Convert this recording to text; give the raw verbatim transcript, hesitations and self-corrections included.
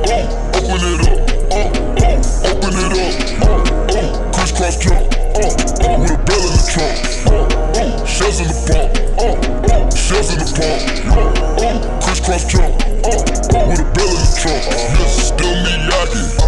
uh, open it up, uh, uh, open it up, uh, uh, crisscross jump, uh, uh, with a bell in the trunk, uh, uh, shells in the pump, uh, uh, shells in the pump, uh, uh, crisscross jump, uh, uh, with a bell in the trunk. Yes, still me yaki.